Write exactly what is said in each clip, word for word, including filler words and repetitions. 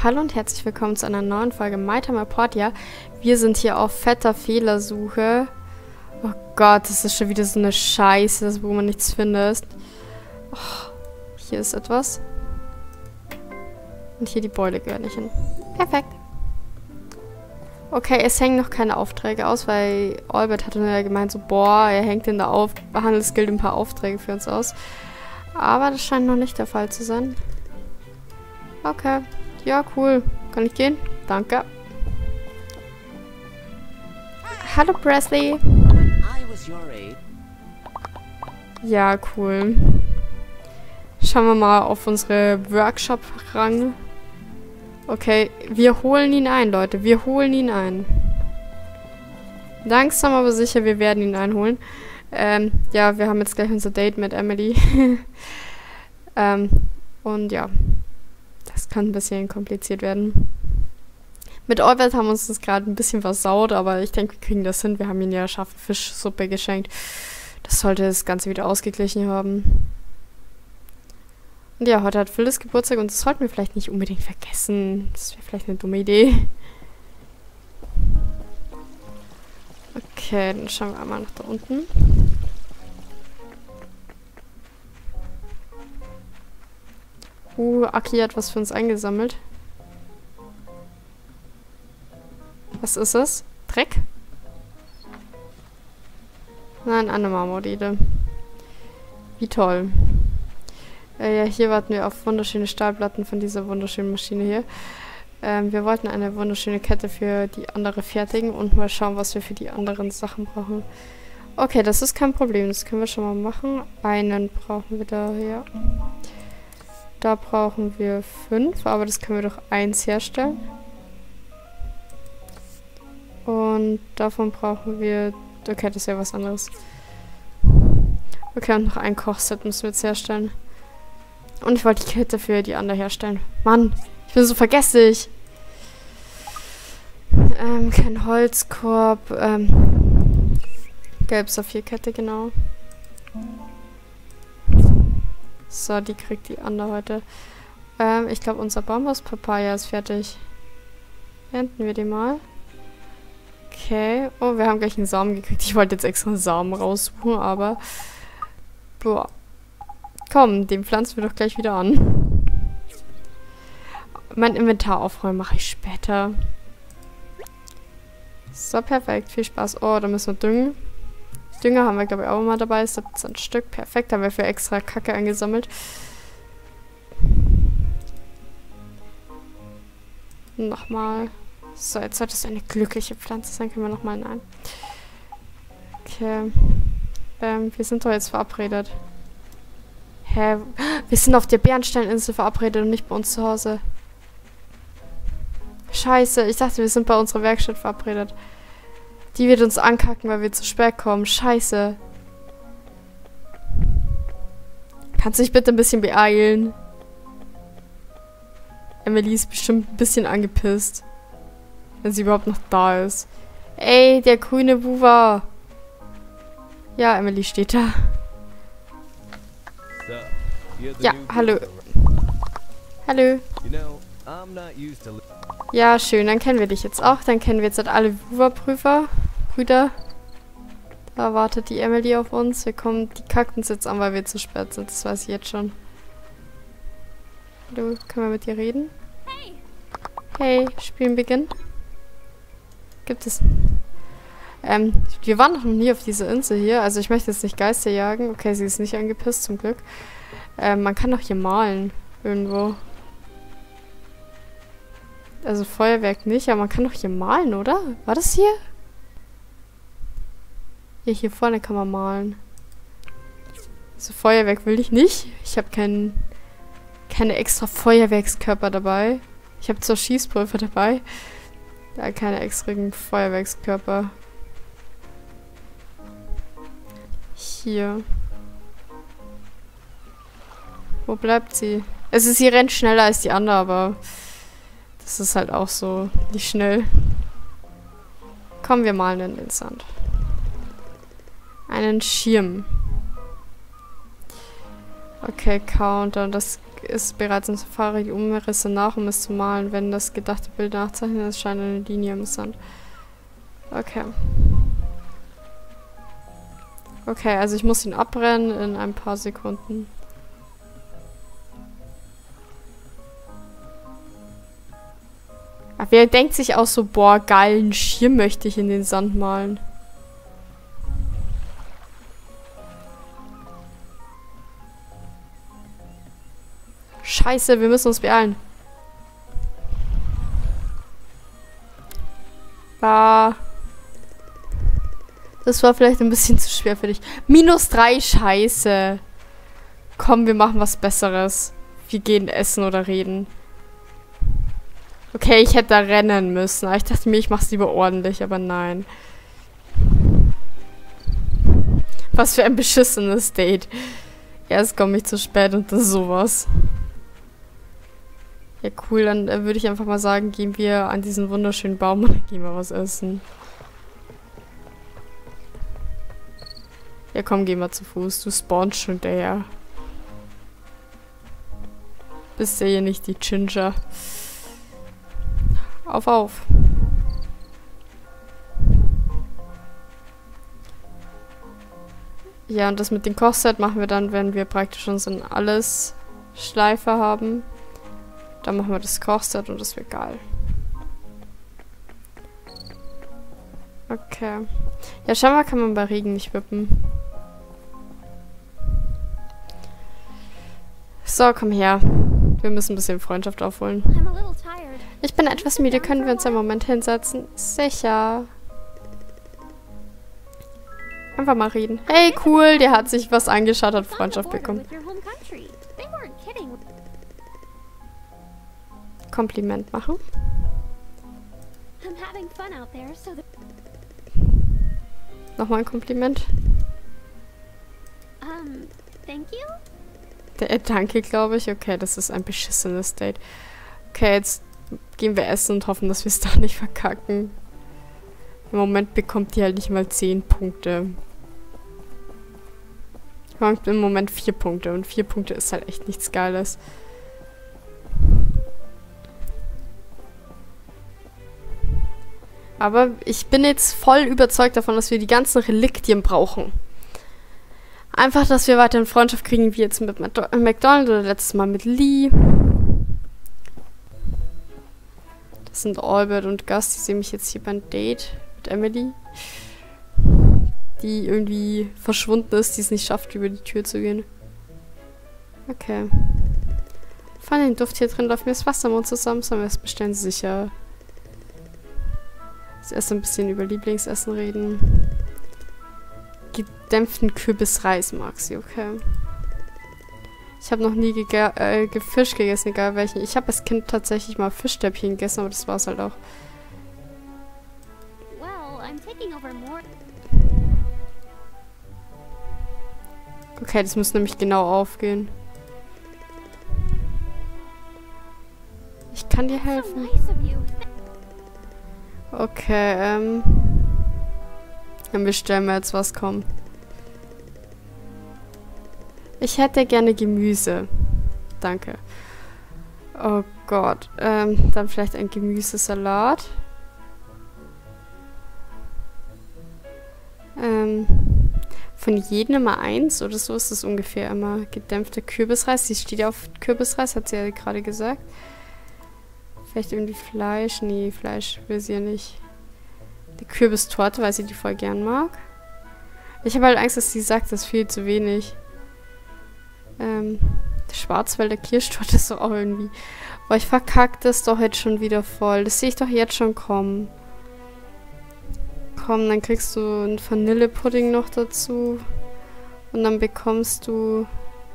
Hallo und herzlich willkommen zu einer neuen Folge My Time at Portia. Wir sind hier auf fetter Fehlersuche. Oh Gott, das ist schon wieder so eine Scheiße, wo man nichts findet. Oh, hier ist etwas. Und hier die Beule gehört nicht hin. Perfekt. Okay, es hängen noch keine Aufträge aus, weil Albert hatte ja gemeint so, boah, er hängt in der Auf Handelsguild ein paar Aufträge für uns aus. Aber das scheint noch nicht der Fall zu sein. Okay. Ja, cool. Kann ich gehen? Danke. Hallo, Presley. Ja, cool. Schauen wir mal auf unsere Workshop-Rang. Okay, wir holen ihn ein, Leute. Wir holen ihn ein. Langsam aber sicher, wir werden ihn einholen. Ähm, ja, wir haben jetzt gleich unser Date mit Emily. ähm, und ja. Das kann ein bisschen kompliziert werden. Mit Albert haben wir uns das gerade ein bisschen versaut, aber ich denke, wir kriegen das hin. Wir haben ihm ja scharfe Fischsuppe geschenkt. Das sollte das Ganze wieder ausgeglichen haben. Und ja, heute hat Phyllis Geburtstag und das sollten wir vielleicht nicht unbedingt vergessen. Das wäre vielleicht eine dumme Idee. Okay, dann schauen wir einmal nach da unten. Uh, Aki hat was für uns eingesammelt. Was ist es? Dreck? Nein, eine Marmoride. Wie toll. Äh, ja, hier warten wir auf wunderschöne Stahlplatten von dieser wunderschönen Maschine hier. Ähm, wir wollten eine wunderschöne Kette für die andere fertigen und mal schauen, was wir für die anderen Sachen brauchen. Okay, das ist kein Problem. Das können wir schon mal machen. Einen brauchen wir da, ja. Da brauchen wir fünf, aber das können wir doch eins herstellen. Und davon brauchen wir... Okay, das ist ja was anderes. Okay, und noch ein Kochset müssen wir jetzt herstellen. Und ich wollte die Kette für die andere herstellen. Mann, ich bin so vergesslich. Ähm, kein Holzkorb. Ähm, Gelb-Saphir-Kette, genau. So, die kriegt die andere heute. Ähm, ich glaube, unser Bambus-Papaya ist fertig. Ernten wir die mal. Okay. Oh, wir haben gleich einen Samen gekriegt. Ich wollte jetzt extra einen Samen raussuchen, aber... Boah. Komm, den pflanzen wir doch gleich wieder an. Mein Inventar aufräumen mache ich später. So, perfekt. Viel Spaß. Oh, da müssen wir düngen. Dünger haben wir, glaube ich, auch mal dabei. siebzehn Stück. Perfekt. Haben wir für extra Kacke eingesammelt. Nochmal. So, jetzt sollte es eine glückliche Pflanze sein. Können wir nochmal nein. Okay. Ähm, wir sind doch jetzt verabredet. Hä? Wir sind auf der Bernsteininsel verabredet und nicht bei uns zu Hause. Scheiße. Ich dachte, wir sind bei unserer Werkstatt verabredet. Die wird uns ankacken, weil wir zu spät kommen. Scheiße. Kannst du dich bitte ein bisschen beeilen? Emily ist bestimmt ein bisschen angepisst. Wenn sie überhaupt noch da ist. Ey, der grüne Wuwa. Ja, Emily steht da. Ja, hallo. Hallo. Ja, schön, dann kennen wir dich jetzt auch. Dann kennen wir jetzt halt alle Wuwa-Prüfer. Brüder. Da wartet die Emily auf uns. Wir kommen, die kackt uns jetzt an, weil wir zu spät sind. Das weiß ich jetzt schon. Hallo, können wir mit dir reden? Hey, Spielen beginnen. Gibt es... Ähm, wir waren noch nie auf dieser Insel hier. Also ich möchte jetzt nicht Geister jagen. Okay, sie ist nicht angepisst, zum Glück. Ähm, man kann doch hier malen. Irgendwo. Also Feuerwerk nicht, aber man kann doch hier malen, oder? War das hier? Ja, hier vorne kann man malen. Also Feuerwerk will ich nicht. Ich habe keinen keine extra Feuerwerkskörper dabei. Ich habe zwar Schießpulver dabei. Ja, keine extra Feuerwerkskörper. Hier. Wo bleibt sie? Also sie rennt schneller als die andere, aber... Das ist halt auch so nicht schnell. Kommen wir mal in den Sand. Einen Schirm. Okay, Counter. Das ist bereits im Safari die Umrisse nach, um es zu malen. Wenn das gedachte Bild nachzeichnet, erscheint eine Linie im Sand. Okay. Okay, also ich muss ihn abbrennen in ein paar Sekunden. Aber wer denkt sich auch so, boah, geilen Schirm möchte ich in den Sand malen. Scheiße, wir müssen uns beeilen. Ah. Das war vielleicht ein bisschen zu schwer für dich. Minus drei, scheiße. Komm, wir machen was Besseres. Wir gehen essen oder reden. Okay, ich hätte da rennen müssen. Aber ich dachte mir, ich mach's lieber ordentlich, aber nein. Was für ein beschissenes Date. Erst komme ich zu spät und dann sowas. Ja, cool, dann äh, würde ich einfach mal sagen, gehen wir an diesen wunderschönen Baum und dann gehen wir was essen. Ja, komm, geh mal zu Fuß. Du spawnst schon der. Bist ja hier nicht die Ginger. Auf, auf. Ja, und das mit dem Kochset machen wir dann, wenn wir praktisch schon so ein alles Schleifer haben. Dann machen wir das Kochset und das wird geil. Okay. Ja, scheinbar kann man bei Regen nicht wippen. So, komm her. Wir müssen ein bisschen Freundschaft aufholen. Ich bin etwas müde. Können wir uns einen Moment hinsetzen? Sicher. Einfach mal reden. Hey, cool. Der hat sich was angeschaut, hat Freundschaft bekommen. Kompliment machen. Nochmal ein Kompliment. Um, thank you? Der, danke, glaube ich. Okay, das ist ein beschissenes Date. Okay, jetzt gehen wir essen und hoffen, dass wir es da nicht verkacken. Im Moment bekommt die halt nicht mal zehn Punkte. Ich habe im Moment vier Punkte und vier Punkte ist halt echt nichts Geiles. Aber ich bin jetzt voll überzeugt davon, dass wir die ganzen Reliquien brauchen. Einfach, dass wir weiterhin Freundschaft kriegen, wie jetzt mit McDonald oder letztes Mal mit Lee. Das sind Albert und Gus, die sehen mich jetzt hier beim Date mit Emily. Die irgendwie verschwunden ist, die es nicht schafft, über die Tür zu gehen. Okay. Von den Duft hier drin läuft mir das Wasser im Mund zusammen, sollen wir es bestellen? Sicher. Jetzt erst ein bisschen über Lieblingsessen reden. Gedämpften Kürbisreis mag sie, okay. Ich habe noch nie äh, Fisch gegessen, egal welchen. Ich habe als Kind tatsächlich mal Fischstäbchen gegessen, aber das war es halt auch. Okay, das muss nämlich genau aufgehen. Ich kann dir helfen. Okay, ähm... Dann bestellen wir jetzt was, komm. Ich hätte gerne Gemüse. Danke. Oh Gott. Ähm, dann vielleicht ein Gemüsesalat. Ähm, von jedem immer eins oder so ist es ungefähr immer. Gedämpfter Kürbisreis. Sie steht ja auf Kürbisreis, hat sie ja gerade gesagt. Vielleicht irgendwie Fleisch. Nee, Fleisch will sie ja nicht. Die Kürbistorte, weil sie die voll gern mag. Ich habe halt Angst, dass sie sagt, das ist viel zu wenig. Ähm, der Schwarzwälder Kirschtorte ist doch auch irgendwie... Boah, ich verkacke das doch jetzt schon wieder voll. Das sehe ich doch jetzt schon kommen. Komm, dann kriegst du einen Vanillepudding noch dazu. Und dann bekommst du...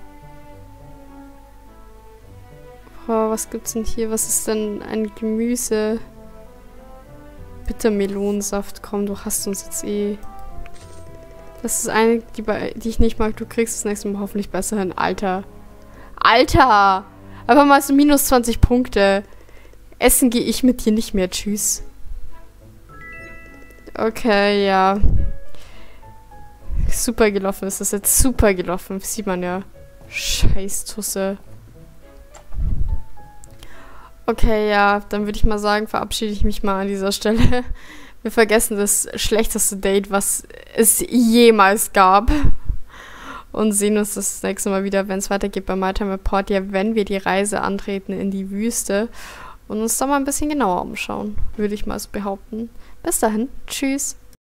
Boah, was gibt's denn hier? Was ist denn ein Gemüse? Bittermelonensaft, komm, du hast uns jetzt eh. Das ist eine, die, bei, die ich nicht mag. Du kriegst das nächste Mal hoffentlich besser hin. Alter. Alter! Einfach mal so minus zwanzig Punkte. Essen gehe ich mit dir nicht mehr. Tschüss. Okay, ja. Super gelaufen ist das jetzt. Super gelaufen. Sieht man ja. Scheiß Tusse. Okay, ja, dann würde ich mal sagen, verabschiede ich mich mal an dieser Stelle. Wir vergessen das schlechteste Date, was es jemals gab. Und sehen uns das nächste Mal wieder, wenn es weitergeht bei My Time at Portia, wenn wir die Reise antreten in die Wüste und uns da mal ein bisschen genauer umschauen, würde ich mal so behaupten. Bis dahin, tschüss.